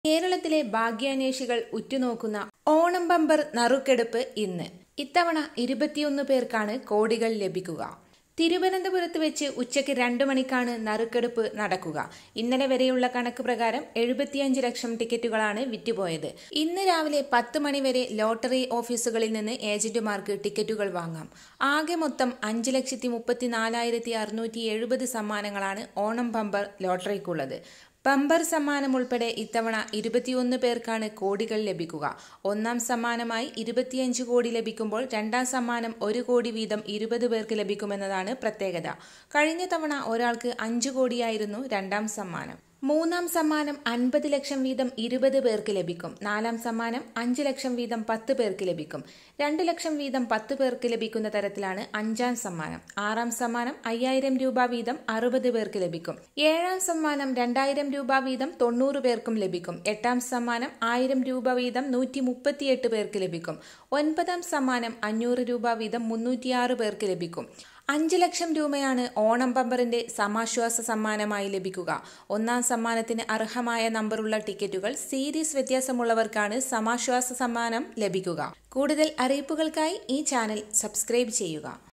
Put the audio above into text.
കേരളത്തിലെ ഭാഗ്യാന്വേഷികൾ ഉറ്റുനോക്കുന്ന ഓണം ബമ്പർ നറുക്കെടുപ്പ് ഇന്ന്. ഇത്തവണ 21 പേർക്കാണ് കോടികൾ ലഭിക്കുക. തിരുവനന്തപുരത്ത് വെച്ച് ഉച്ചയ്ക്ക് 2 മണിക്കാണ് നറുക്കെടുപ്പ് നടക്കുക. ഇന്നലെ വരെയുള്ള കണക്ക് പ്രകാരം 75 ലക്ഷം ടിക്കറ്റുകളാണ് വിറ്റുപോയത്. ഇന്ന് രാവിലെ 10 മണി വരെ ലോട്ടറി ഓഫീസുകളിൽ നിന്ന് ഏജന്റുമാർക്ക് ടിക്കറ്റുകൾ വാങ്ങാം. ആകെ മൊത്തം 5,34,670 സമ്മാനങ്ങളാണ് ഓണം ബമ്പർ ലോട്ടറിക്കുള്ളത്. ബമ്പർ സമ്മാനം ഉൾപ്പെടെ ഇത്തവണ 21 പേർക്കാണ് കോടികൾ ലഭിക്കുക. ഒന്നാം സമ്മാനമായി 25 കോടി ലഭിക്കുമ്പോൾ രണ്ടാം സമ്മാനം 1 കോടി വീതം 20 പേർക്ക് ലഭിക്കുമെന്നതാണ് പ്രത്യേകത. കഴിഞ്ഞ തവണ ഒരാൾക്ക് 5 കോടിയായിരുന്നു രണ്ടാം സമ്മാനം. മൂന്നാം സമ്മാനം 50 ലക്ഷം വീതം 20 പേർക്ക് ലഭിക്കും. നാലാം സമ്മാനം 5 ലക്ഷം വീതം 10 പേർക്ക് ലഭിക്കും. 2 ലക്ഷം വീതം 10 പേർക്ക് ലഭിക്കുന്ന തരത്തിലാണ് അഞ്ചാം സമ്മാനം. ആറാം സമ്മാനം 5000 രൂപ വീതം 60 പേർക്ക് ലഭിക്കും. ഏഴാം സമ്മാനം 2000 രൂപ വീതം 90 പേർക്കും ലഭിക്കും. എട്ടാം സമ്മാനം 1000 രൂപ വീതം 138 പേർക്ക് ലഭിക്കും. ഒൻപതാം സമ്മാനം 500 രൂപ വീതം 306 പേർക്ക് ലഭിക്കും. 5 ലക്ഷം രൂപയാണ് ഓണം ബമ്പറിന്റെ സമാശ്വാസ സമ്മാനമായി ലഭിക്കുക. ഒന്നാം സമ്മാനത്തിന് അർഹമായ നമ്പറുള്ള ടിക്കറ്റുകൾ സീരീസ് വ്യത്യാസമുള്ളവർക്കാണ് സമാശ്വാസ സമ്മാനം ലഭിക്കുക. കൂടുതൽ അറിയിപ്പുകൾക്കായി ഈ ചാനൽ സബ്സ്ക്രൈബ് ചെയ്യുക.